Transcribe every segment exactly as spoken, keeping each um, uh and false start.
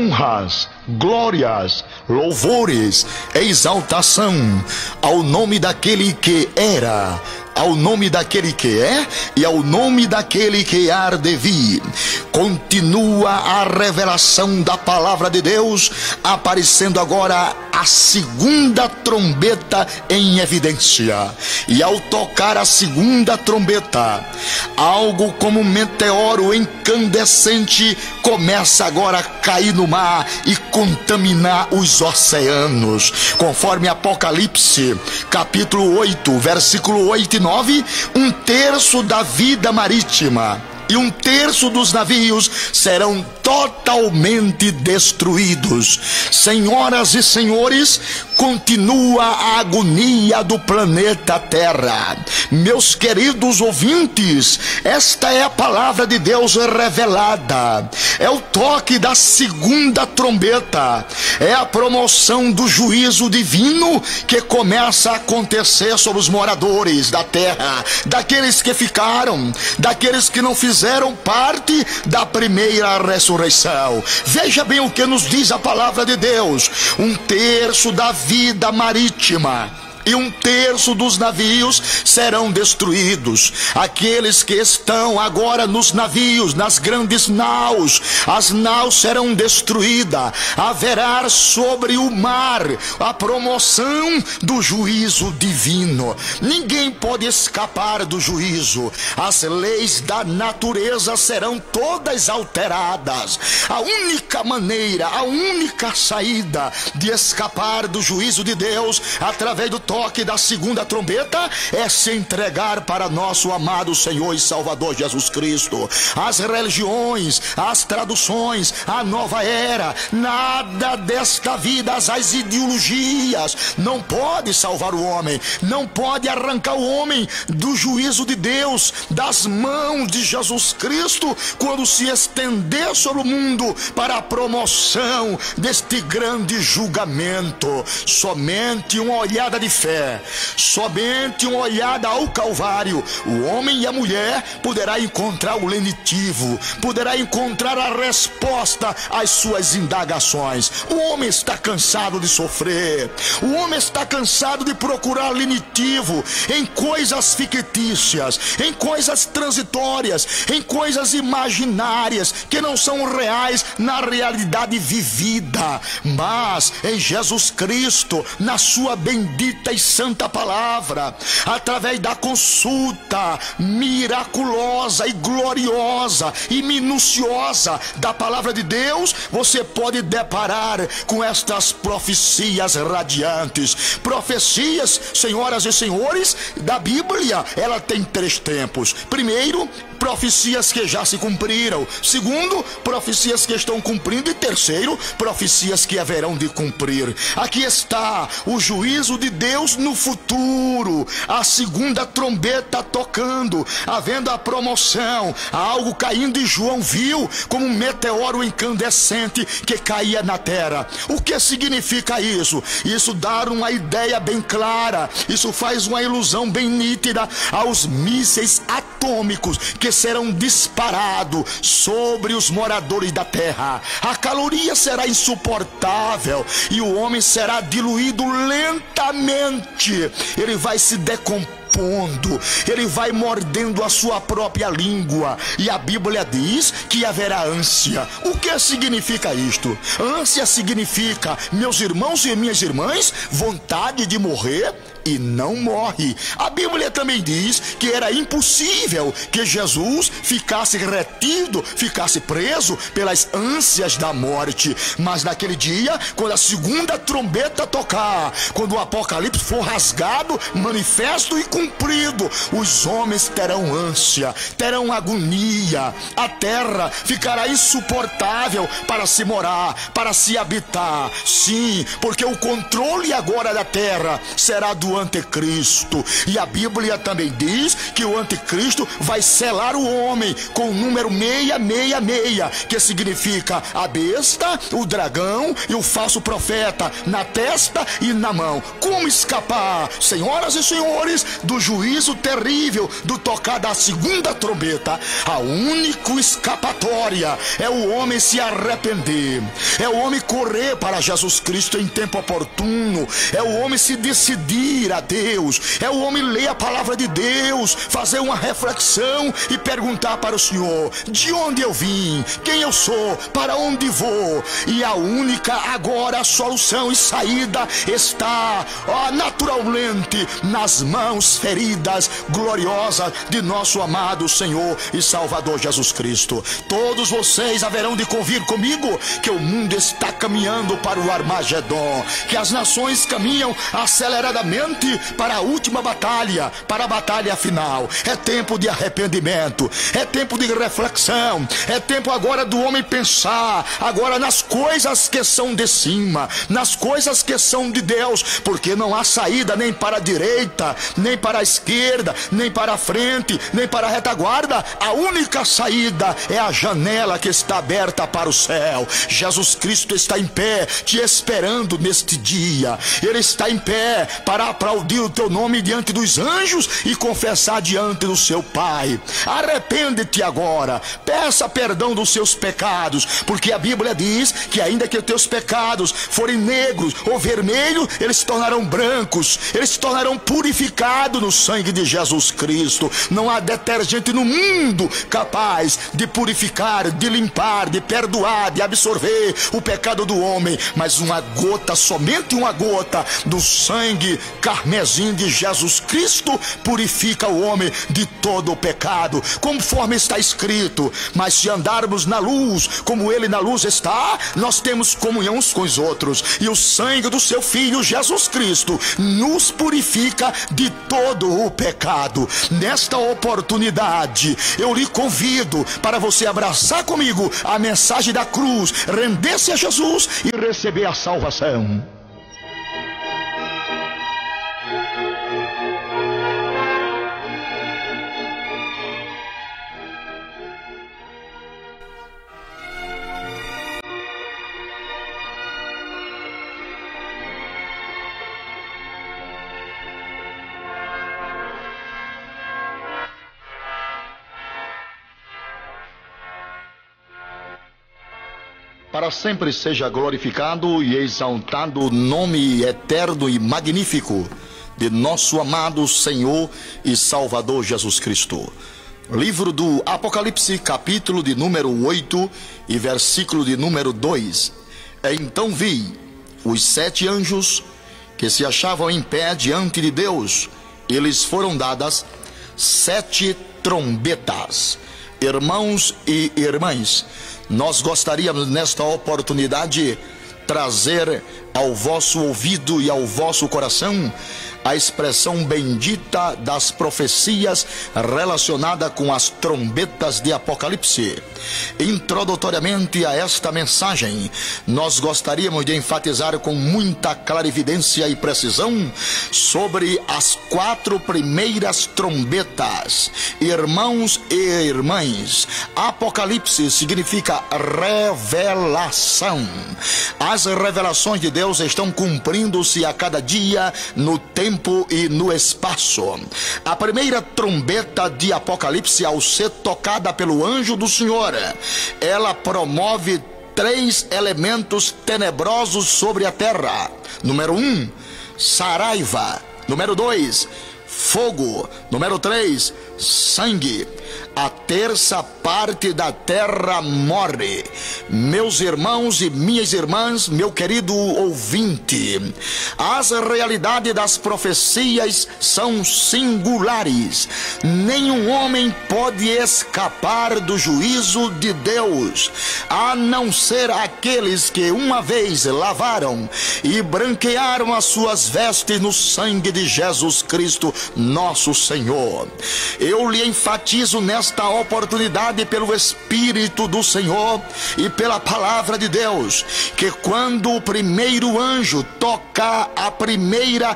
honras, glórias, louvores, exaltação ao nome daquele que era, ao nome daquele que é e ao nome daquele que há de vir. Continua a revelação da palavra de Deus, aparecendo agora a segunda trombeta em evidência. E ao tocar a segunda trombeta, algo como um meteoro incandescente começa agora a cair no mar e contaminar os oceanos. Conforme Apocalipse, capítulo oito, versículo oito e nove, um terço da vida marítima e um terço dos navios serão totalmente destruídos. Senhoras e senhores, continua a agonia do planeta Terra. Meus queridos ouvintes, esta é a palavra de Deus revelada. É o toque da segunda trombeta. É a promoção do juízo divino que começa a acontecer sobre os moradores da terra, daqueles que ficaram, daqueles que não fizeram parte da primeira ressurreição. Veja bem o que nos diz a palavra de Deus: um terço da vida marítima e um terço dos navios serão destruídos. Aqueles que estão agora nos navios, nas grandes naus, as naus serão destruídas. Haverá sobre o mar a promoção do juízo divino. Ninguém pode escapar do juízo. As leis da natureza serão todas alteradas. A única maneira, a única saída de escapar do juízo de Deus através do toque da segunda trombeta é se entregar para nosso amado Senhor e Salvador Jesus Cristo. As religiões, as traduções, a nova era, nada desta vida, as ideologias não pode salvar o homem, não pode arrancar o homem do juízo de Deus, das mãos de Jesus Cristo, quando se estender sobre o mundo para a promoção deste grande julgamento. Somente uma olhada de fé, somente uma olhada ao Calvário, o homem e a mulher poderá encontrar o lenitivo, poderá encontrar a resposta às suas indagações. O homem está cansado de sofrer, o homem está cansado de procurar lenitivo em coisas fictícias, em coisas transitórias, em coisas imaginárias que não são reais na realidade vivida. Mas em Jesus Cristo, na sua bendita e santa palavra, através da consulta miraculosa e gloriosa e minuciosa da palavra de Deus, você pode deparar com estas profecias radiantes. Profecias, senhoras e senhores, da Bíblia, ela tem três tempos. Primeiro, profecias que já se cumpriram. Segundo, profecias que estão cumprindo. E terceiro, profecias que haverão de cumprir. Aqui está o juízo de Deus no futuro, a segunda trombeta tocando, havendo a promoção, algo caindo, e João viu como um meteoro incandescente que caía na terra. O que significa isso? Isso dá uma ideia bem clara, isso faz uma ilusão bem nítida aos mísseis atômicos que serão disparados sobre os moradores da terra. A caloria será insuportável e o homem será diluído lentamente. Ele vai se decompondo, ele vai mordendo a sua própria língua. E a Bíblia diz que haverá ânsia. O que significa isto? Ânsia significa, meus irmãos e minhas irmãs, vontade de morrer e não morre. A Bíblia também diz que era impossível que Jesus ficasse retido, ficasse preso pelas ânsias da morte. Mas naquele dia, quando a segunda trombeta tocar, quando o Apocalipse for rasgado, manifesto e cumprido, os homens terão ânsia, terão agonia. A terra ficará insuportável para se morar, para se habitar. Sim, porque o controle agora da terra será do anticristo. E a Bíblia também diz que o anticristo vai selar o homem com o número seiscentos e sessenta e seis, que significa a besta, o dragão e o falso profeta na testa e na mão. Como escapar, senhoras e senhores, do juízo terrível do tocar da segunda trombeta? A única escapatória é o homem se arrepender, é o homem correr para Jesus Cristo em tempo oportuno, é o homem se decidir a Deus, é o homem ler a palavra de Deus, fazer uma reflexão e perguntar para o Senhor: de onde eu vim, quem eu sou, para onde vou? E a única agora solução e saída está, ó, naturalmente nas mãos feridas gloriosas de nosso amado Senhor e Salvador Jesus Cristo. Todos vocês haverão de convir comigo que o mundo está caminhando para o Armagedon, que as nações caminham aceleradamente para a última batalha, para a batalha final. É tempo de arrependimento, é tempo de reflexão, é tempo agora do homem pensar agora nas coisas que são de cima, nas coisas que são de Deus, porque não há saída nem para a direita, nem para a esquerda, nem para a frente, nem para a retaguarda. A única saída é a janela que está aberta para o céu. Jesus Cristo está em pé te esperando neste dia. Ele está em pé para aplaudir o teu nome diante dos anjos e confessar diante do seu Pai. Arrepende-te agora, peça perdão dos seus pecados, porque a Bíblia diz que ainda que os teus pecados forem negros ou vermelhos, eles se tornarão brancos, eles se tornarão purificados no sangue de Jesus Cristo. Não há detergente no mundo capaz de purificar, de limpar, de perdoar, de absorver o pecado do homem, mas uma gota, somente uma gota do sangue carmesim de Jesus Cristo purifica o homem de todo o pecado, conforme está escrito: mas se andarmos na luz, como ele na luz está, nós temos comunhão uns com os outros, e o sangue do seu Filho Jesus Cristo nos purifica de todo o pecado. Nesta oportunidade eu lhe convido para você abraçar comigo a mensagem da cruz, render-se a Jesus e receber a salvação. Para sempre seja glorificado e exaltado o nome eterno e magnífico de nosso amado Senhor e Salvador Jesus Cristo. Livro do Apocalipse, capítulo de número oito e versículo de número dois. Então vi os sete anjos que se achavam em pé diante de Deus. Eles foram dadas sete trombetas. Irmãos e irmãs, nós gostaríamos nesta oportunidade trazer ao vosso ouvido e ao vosso coração a expressão bendita das profecias relacionada com as trombetas de Apocalipse. Introdutoriamente a esta mensagem, nós gostaríamos de enfatizar com muita clarividência e precisão sobre as quatro primeiras trombetas. Irmãos e irmãs, Apocalipse significa revelação. As revelações de Deus estão cumprindo-se a cada dia no tempo e no espaço. A primeira trombeta de Apocalipse, ao ser tocada pelo anjo do Senhor, ela promove três elementos tenebrosos sobre a terra. Número um, saraiva. Número dois, fogo. Número três, sangue. A terça parte da terra morre. Meus irmãos e minhas irmãs, meu querido ouvinte, as realidades das profecias são singulares. Nenhum homem pode escapar do juízo de Deus, a não ser aqueles que uma vez lavaram e branquearam as suas vestes no sangue de Jesus Cristo, nosso Senhor. Eu lhe enfatizo nesta oportunidade pelo Espírito do Senhor e pela palavra de Deus, que quando o primeiro anjo tocar a primeira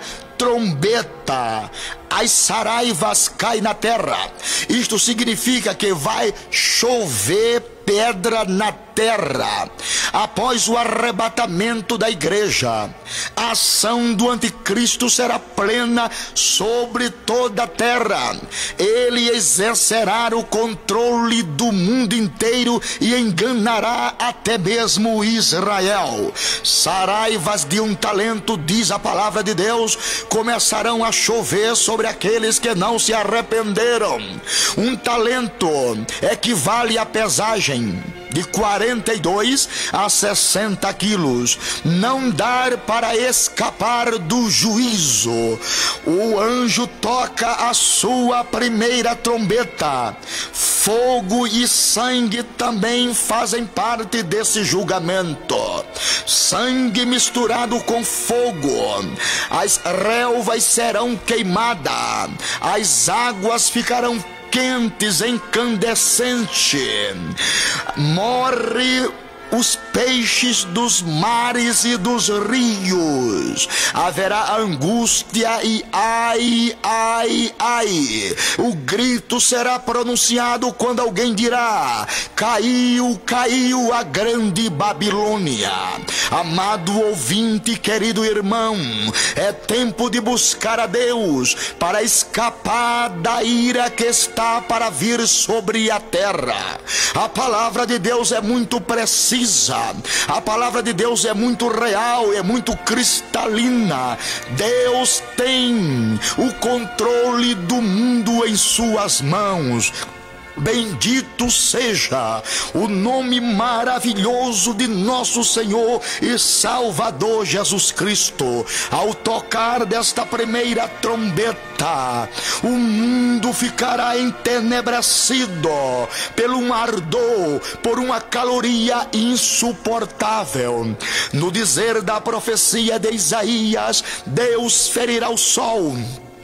trombeta, as saraivas caem na terra. Isto significa que vai chover pedra na terra. Após o arrebatamento da igreja, a ação do anticristo será plena sobre toda a terra. Ele exercerá o controle do mundo inteiro e enganará até mesmo Israel. Saraivas de um talento, diz a palavra de Deus, começarão a chover sobre aqueles que não se arrependeram. Um talento equivale à pesagem de quarenta e dois a sessenta quilos. Não dá para escapar do juízo. O anjo toca a sua primeira trombeta. Fogo e sangue também fazem parte desse julgamento. Sangue misturado com fogo. As relvas serão queimadas. As águas ficarão quentes, incandescentes. Morre os peixes dos mares e dos rios. Haverá angústia e ai, ai, ai. O grito será pronunciado quando alguém dirá: caiu, caiu a grande Babilônia. Amado ouvinte, querido irmão, é tempo de buscar a Deus para escapar da ira que está para vir sobre a terra. A palavra de Deus é muito precisa. A palavra de Deus é muito real, é muito cristalina. Deus tem o controle do mundo em suas mãos. Bendito seja o nome maravilhoso de nosso Senhor e Salvador Jesus Cristo. Ao tocar desta primeira trombeta, o mundo ficará entenebrecido pelo um ardor, por uma caloria insuportável. No dizer da profecia de Isaías, Deus ferirá o sol,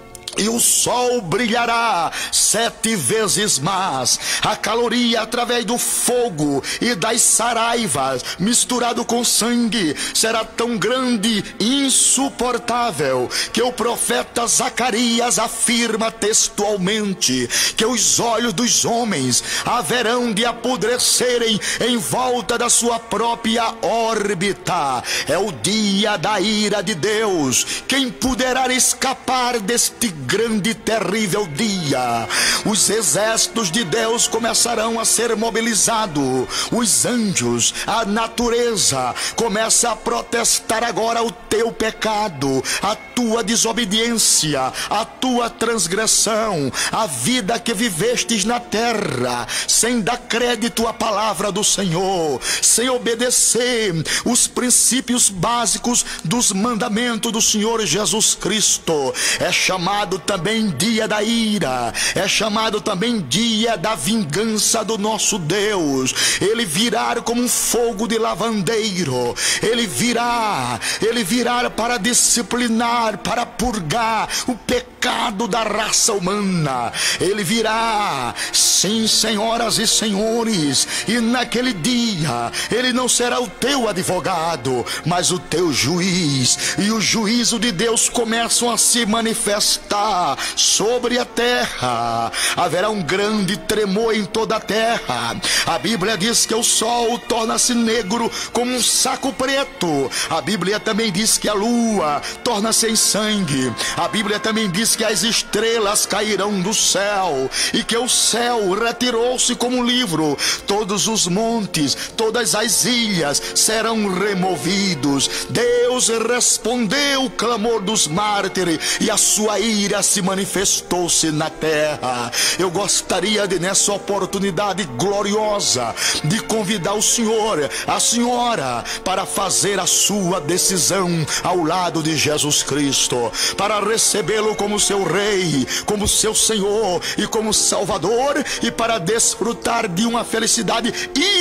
e o sol brilhará sete vezes mais. A caloria através do fogo e das saraivas, misturado com sangue, será tão grande e insuportável que o profeta Zacarias afirma textualmente que os olhos dos homens haverão de apodrecerem em volta da sua própria órbita. É o dia da ira de Deus. Quem poderá escapar deste grande e terrível dia? Os exércitos de Deus começarão a ser mobilizados. Os anjos, a natureza começa a protestar agora o teu pecado, a tua desobediência, a tua transgressão, a vida que vivestes na terra sem dar crédito à palavra do Senhor, sem obedecer os princípios básicos dos mandamentos do Senhor Jesus Cristo. É chamado também dia da ira, é chamado também dia da vingança do nosso Deus. Ele virá como um fogo de lavandeiro. Ele virá, ele virá para disciplinar, para purgar o pecado da raça humana. Ele virá, sim, senhoras e senhores, e naquele dia ele não será o teu advogado, mas o teu juiz. E o juízo de Deus começa a se manifestar sobre a terra. Haverá um grande tremor em toda a terra. A Bíblia diz que o sol torna-se negro como um saco preto. A Bíblia também diz que a lua torna-se em sangue. A Bíblia também diz que as estrelas cairão do céu e que o céu retirou-se como um livro. Todos os montes, todas as ilhas serão removidos. Deus respondeu o clamor dos mártires e a sua ira se manifestou-se na terra. Eu gostaria de, nessa oportunidade gloriosa, de convidar o senhor, a senhora, para fazer a sua decisão ao lado de Jesus Cristo, para recebê-lo como seu Rei, como seu Senhor e como Salvador, e para desfrutar de uma felicidade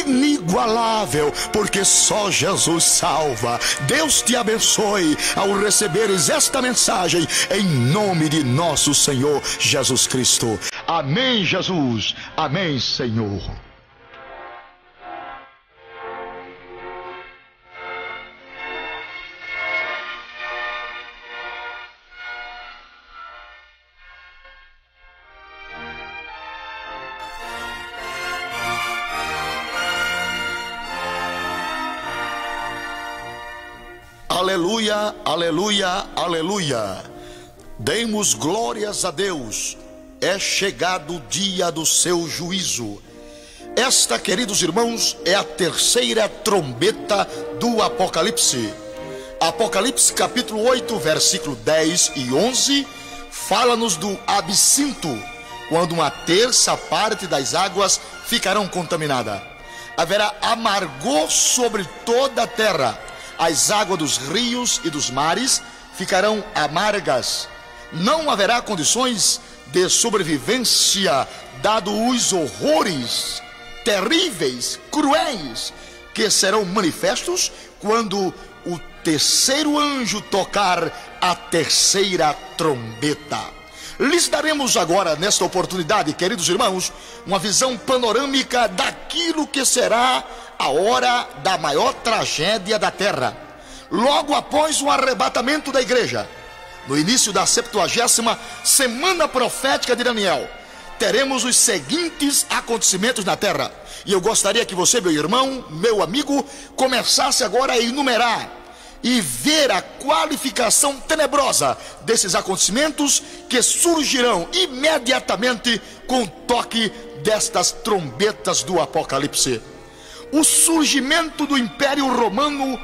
inigualável, porque só Jesus salva. Deus te abençoe ao receberes esta mensagem em nome de nosso Senhor Jesus Cristo. Amém, Jesus. Amém, Senhor. Aleluia, aleluia, aleluia. Demos glórias a Deus. É chegado o dia do seu juízo. Esta, queridos irmãos, é a terceira trombeta do Apocalipse. Apocalipse capítulo oito, versículo dez e onze, fala-nos do absinto, quando uma terça parte das águas ficarão contaminadas. Haverá amargor sobre toda a terra. As águas dos rios e dos mares ficarão amargas. Não haverá condições de sobrevivência, dado os horrores terríveis, cruéis, que serão manifestos quando o terceiro anjo tocar a terceira trombeta. Lhes daremos agora, nesta oportunidade, queridos irmãos, uma visão panorâmica daquilo que será a hora da maior tragédia da terra. Logo após o arrebatamento da igreja, no início da septuagésima semana profética de Daniel, teremos os seguintes acontecimentos na terra. E eu gostaria que você, meu irmão, meu amigo, começasse agora a enumerar e ver a qualificação tenebrosa desses acontecimentos que surgirão imediatamente com o toque destas trombetas do Apocalipse. O surgimento do Império Romano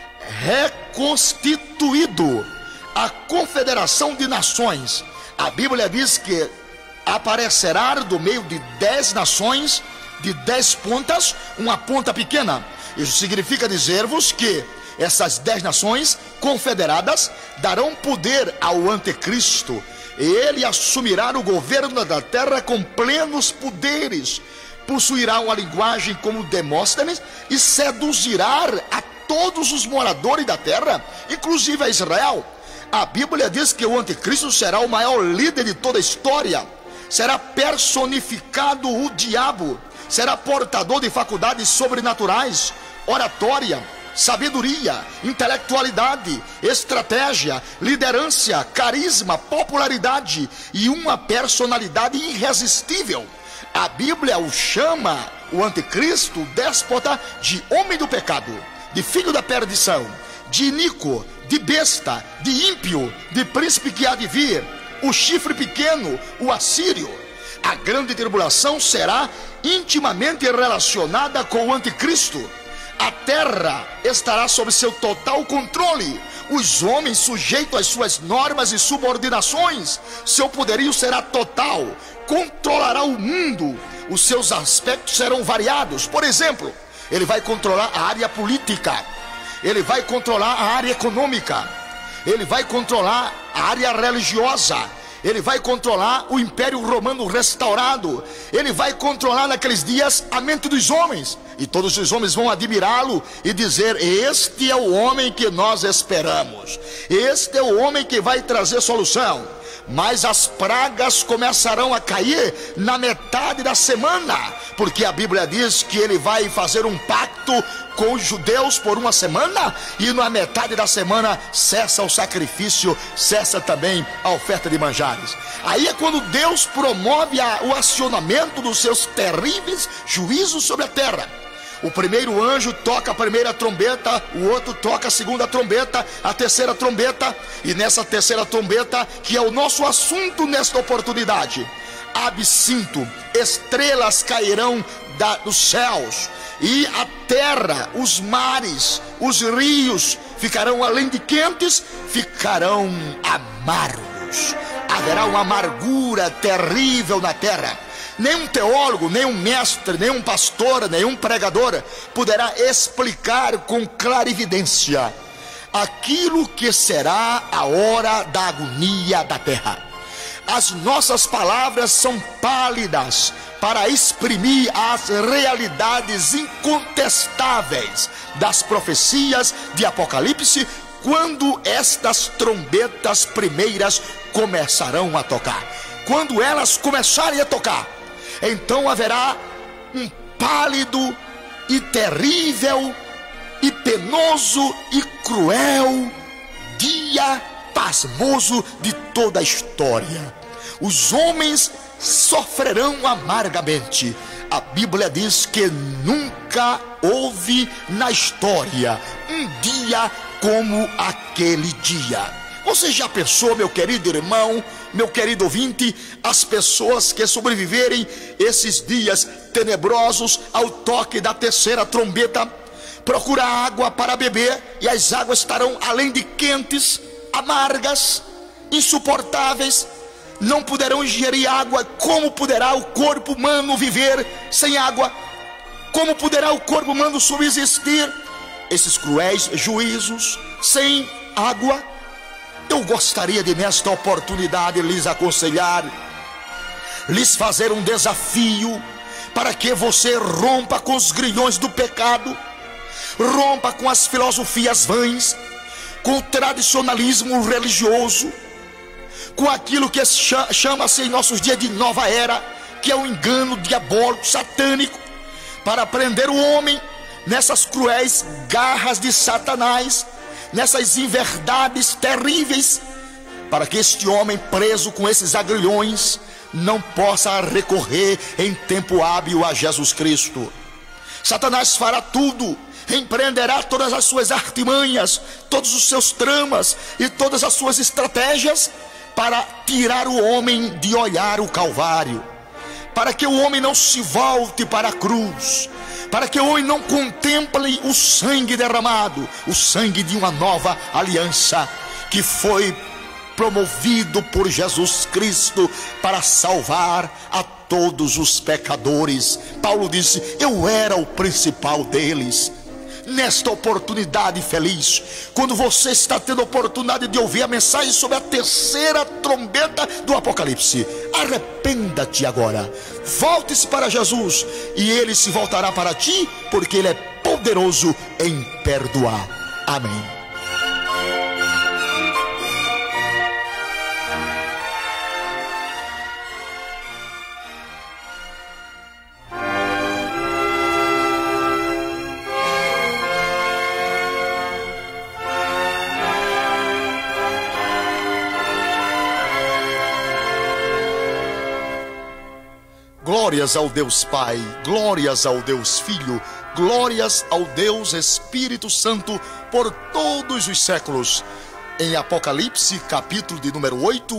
reconstituído, a confederação de nações. A Bíblia diz que aparecerá do meio de dez nações, de dez pontas, uma ponta pequena. Isso significa dizer-vos que essas dez nações confederadas darão poder ao anticristo. Ele assumirá o governo da terra com plenos poderes, possuirá uma linguagem como Demóstenes e seduzirá a todos os moradores da terra, inclusive a Israel. A Bíblia diz que o anticristo será o maior líder de toda a história. Será personificado o diabo, será portador de faculdades sobrenaturais, oratória, sabedoria, intelectualidade, estratégia, liderança, carisma, popularidade e uma personalidade irresistível. A Bíblia o chama, o anticristo, o déspota, de homem do pecado, de filho da perdição, de iníquo, de besta, de ímpio, de príncipe que há de vir, o chifre pequeno, o assírio. A grande tribulação será intimamente relacionada com o anticristo. A terra estará sob seu total controle, os homens sujeitos às suas normas e subordinações. Seu poderio será total, controlará o mundo. Os seus aspectos serão variados. Por exemplo, ele vai controlar a área política, ele vai controlar a área econômica, ele vai controlar a área religiosa, ele vai controlar o Império Romano restaurado, ele vai controlar naqueles dias a mente dos homens, e todos os homens vão admirá-lo e dizer: este é o homem que nós esperamos, este é o homem que vai trazer solução. Mas as pragas começarão a cair na metade da semana, porque a Bíblia diz que ele vai fazer um pacto com os judeus por uma semana, e na metade da semana cessa o sacrifício, cessa também a oferta de manjares. Aí é quando Deus promove a, o acionamento dos seus terríveis juízos sobre a terra. O primeiro anjo toca a primeira trombeta, o outro toca a segunda trombeta, a terceira trombeta, e nessa terceira trombeta, que é o nosso assunto nesta oportunidade, absinto, estrelas cairão da, dos céus, e a terra, os mares, os rios ficarão, além de quentes, ficarão amargos. Haverá uma amargura terrível na terra. Nenhum teólogo, nenhum mestre, nenhum pastor, nenhum pregador poderá explicar com clarividência aquilo que será a hora da agonia da terra. As nossas palavras são pálidas para exprimir as realidades incontestáveis das profecias de Apocalipse, quando estas trombetas primeiras começarão a tocar. Quando elas começarem a tocar, então haverá um pálido e terrível e penoso e cruel dia pasmoso de toda a história. Os homens sofrerão amargamente. A Bíblia diz que nunca houve na história um dia como aquele dia. Você já pensou, meu querido irmão, meu querido ouvinte, as pessoas que sobreviverem esses dias tenebrosos ao toque da terceira trombeta, procurar água para beber, e as águas estarão, além de quentes, amargas, insuportáveis, não poderão ingerir água. Como poderá o corpo humano viver sem água? Como poderá o corpo humano subsistir esses cruéis juízos sem água? Eu gostaria de, nesta oportunidade, lhes aconselhar, lhes fazer um desafio, para que você rompa com os grilhões do pecado, rompa com as filosofias vãs, com o tradicionalismo religioso, com aquilo que chama-se em nossos dias de nova era, que é um engano diabólico, satânico, para prender o homem nessas cruéis garras de Satanás, nessas inverdades terríveis, para que este homem preso com esses agrilhões não possa recorrer em tempo hábil a Jesus Cristo. Satanás fará tudo, empreenderá todas as suas artimanhas, todos os seus tramas e todas as suas estratégias para tirar o homem de olhar o Calvário, para que o homem não se volte para a cruz, para que o homem não contemple o sangue derramado, o sangue de uma nova aliança que foi promovido por Jesus Cristo para salvar a todos os pecadores. Paulo disse: eu era o principal deles. Nesta oportunidade feliz, quando você está tendo a oportunidade de ouvir a mensagem sobre a terceira trombeta do Apocalipse, arrependa-te agora, volte-se para Jesus, e Ele se voltará para ti, porque Ele é poderoso em perdoar. Amém. Glórias ao Deus Pai, glórias ao Deus Filho, glórias ao Deus Espírito Santo por todos os séculos. Em Apocalipse, capítulo de número oito,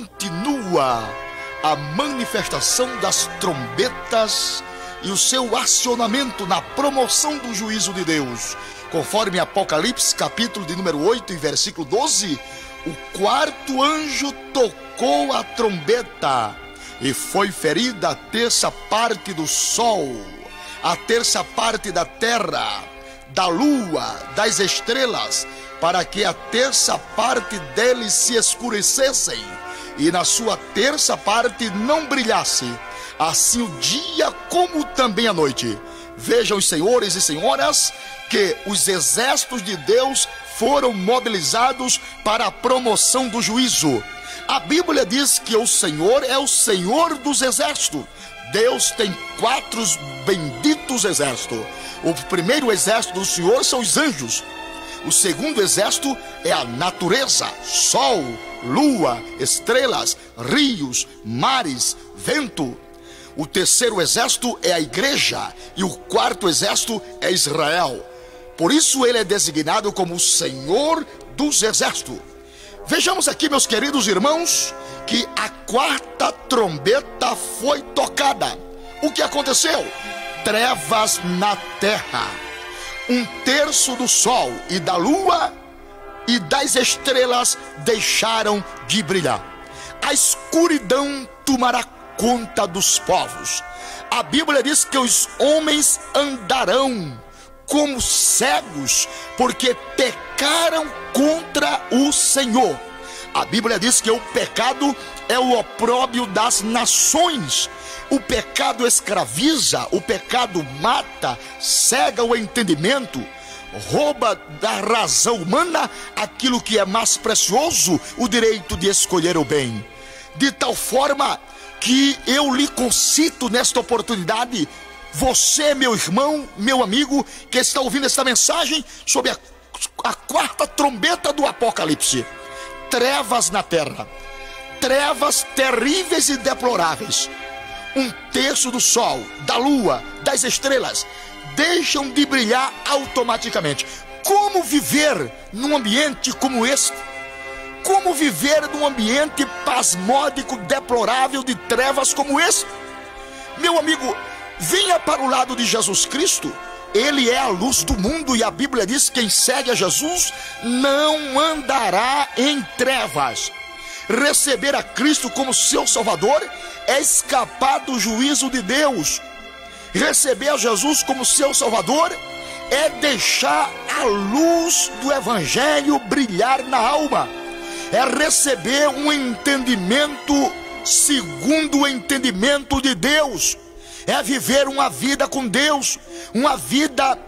continua a manifestação das trombetas e o seu acionamento na promoção do juízo de Deus. Conforme Apocalipse, capítulo de número oito, e versículo doze, o quarto anjo tocou a trombeta, e foi ferida a terça parte do sol, a terça parte da terra, da lua, das estrelas, para que a terça parte deles se escurecessem, e na sua terça parte não brilhasse, assim o dia como também a noite. Vejam, senhores e senhoras, que os exércitos de Deus foram mobilizados para a promoção do juízo. A Bíblia diz que o Senhor é o Senhor dos exércitos. Deus tem quatro benditos exércitos. O primeiro exército do Senhor são os anjos. O segundo exército é a natureza: sol, lua, estrelas, rios, mares, vento. O terceiro exército é a igreja, e o quarto exército é Israel. Por isso ele é designado como o Senhor dos exércitos. Vejamos aqui, meus queridos irmãos, que a quarta trombeta foi tocada. O que aconteceu? Trevas na terra. Um terço do sol e da lua e das estrelas deixaram de brilhar. A escuridão tomará conta dos povos. A Bíblia diz que os homens andarão como cegos, porque pecaram contra o Senhor. A Bíblia diz que o pecado é o opróbio das nações. O pecado escraviza, o pecado mata, cega o entendimento, rouba da razão humana aquilo que é mais precioso, o direito de escolher o bem. De tal forma que eu lhe concito nesta oportunidade, você, meu irmão, meu amigo, que está ouvindo esta mensagem sobre a, a quarta trombeta do Apocalipse. Trevas na terra, trevas terríveis e deploráveis. Um terço do sol, da lua, das estrelas deixam de brilhar automaticamente. Como viver num ambiente como este? Como viver num ambiente pasmódico, deplorável, de trevas como este? Meu amigo, venha para o lado de Jesus Cristo. Ele é a luz do mundo e a Bíblia diz que quem segue a Jesus não andará em trevas. Receber a Cristo como seu Salvador é escapar do juízo de Deus. Receber a Jesus como seu Salvador é deixar a luz do Evangelho brilhar na alma. É receber um entendimento segundo o entendimento de Deus. É viver uma vida com Deus, uma vida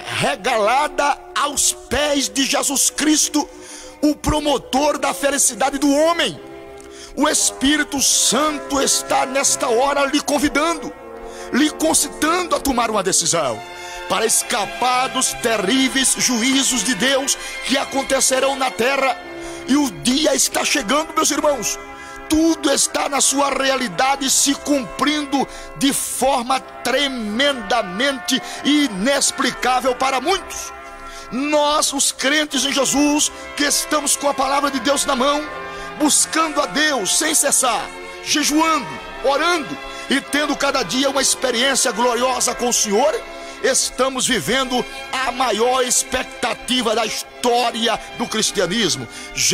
regalada aos pés de Jesus Cristo, o promotor da felicidade do homem. O Espírito Santo está nesta hora lhe convidando, lhe concitando a tomar uma decisão para escapar dos terríveis juízos de Deus que acontecerão na terra. E o dia está chegando, meus irmãos. Tudo está na sua realidade se cumprindo de forma tremendamente inexplicável para muitos. Nós, os crentes em Jesus, que estamos com a palavra de Deus na mão, buscando a Deus sem cessar, jejuando, orando e tendo cada dia uma experiência gloriosa com o Senhor, estamos vivendo a maior expectativa da história do cristianismo.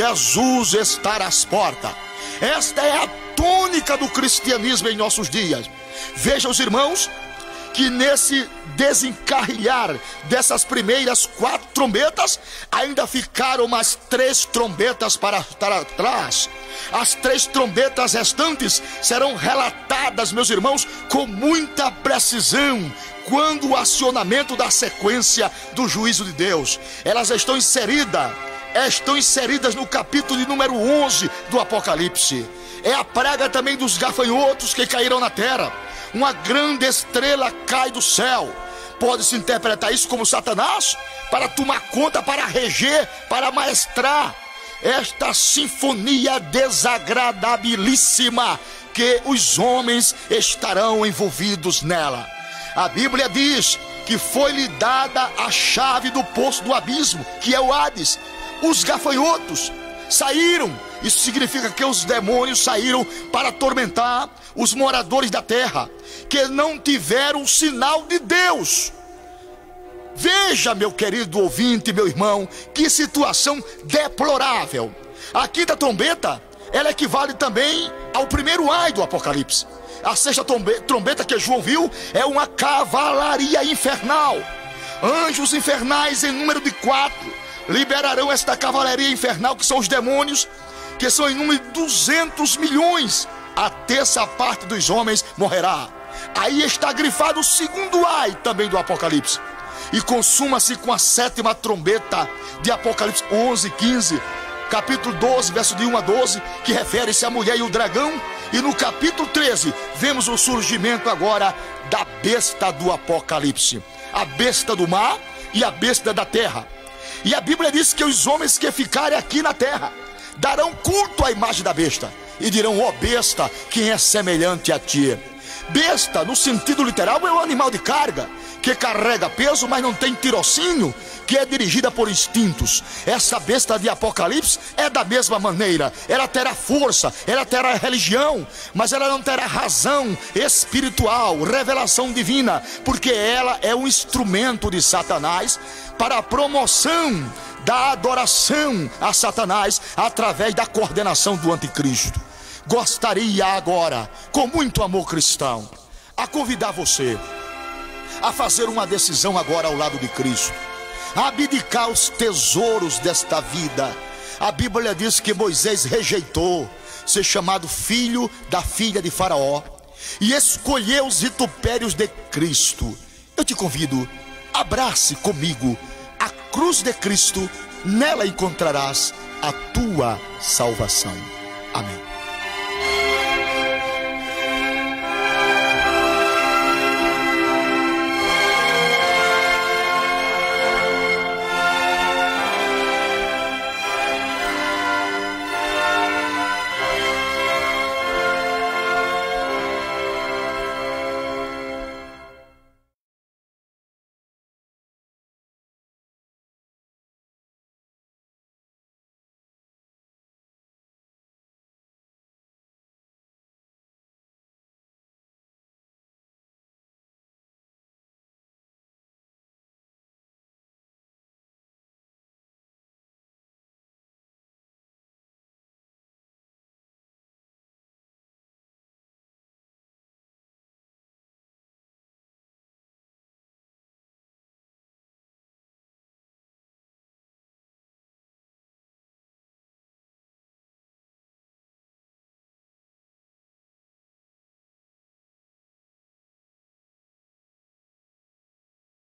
Jesus está às portas. Esta é a tônica do cristianismo em nossos dias. Vejam os irmãos que nesse desencarrilhar dessas primeiras quatro trombetas, ainda ficaram mais três trombetas para trás. As três trombetas restantes serão relatadas, meus irmãos, com muita precisão, quando o acionamento da sequência do juízo de Deus. Elas estão inseridas, estão inseridas no capítulo de número onze do Apocalipse. É a praga também dos gafanhotos que caíram na terra. Uma grande estrela cai do céu. Pode-se interpretar isso como Satanás para tomar conta, para reger, para maestrar esta sinfonia desagradabilíssima que os homens estarão envolvidos nela. A Bíblia diz que foi-lhe dada a chave do poço do abismo, que é o Hades. Os gafanhotos saíram. Isso significa que os demônios saíram para atormentar os moradores da terra, que não tiveram o sinal de Deus. Veja, meu querido ouvinte, meu irmão, que situação deplorável. A quinta trombeta, ela equivale também ao primeiro ai do Apocalipse. A sexta trombeta que João viu é uma cavalaria infernal. Anjos infernais em número de quatro liberarão esta cavalaria infernal, que são os demônios, que são em número de duzentos milhões. A terça parte dos homens morrerá. Aí está grifado o segundo ai também do Apocalipse. E consuma-se com a sétima trombeta de Apocalipse onze, quinze, capítulo doze, verso de um a doze, que refere-se à mulher e o dragão. E no capítulo treze, vemos o surgimento agora da besta do Apocalipse. A besta do mar e a besta da terra. E a Bíblia diz que os homens que ficarem aqui na terra darão culto à imagem da besta e dirão: ó besta, quem é semelhante a ti? Besta, no sentido literal, é um animal de carga, que carrega peso, mas não tem tirocínio, que é dirigida por instintos. Essa besta de Apocalipse é da mesma maneira. Ela terá força, ela terá religião, mas ela não terá razão espiritual, revelação divina, porque ela é um instrumento de Satanás para a promoção da adoração a Satanás através da coordenação do anticristo. Gostaria agora, com muito amor cristão, a convidar você a fazer uma decisão agora ao lado de Cristo, a abdicar os tesouros desta vida. A Bíblia diz que Moisés rejeitou ser chamado filho da filha de Faraó e escolheu os vitupérios de Cristo. Eu te convido, abrace comigo a cruz de Cristo, nela encontrarás a tua salvação. Amém.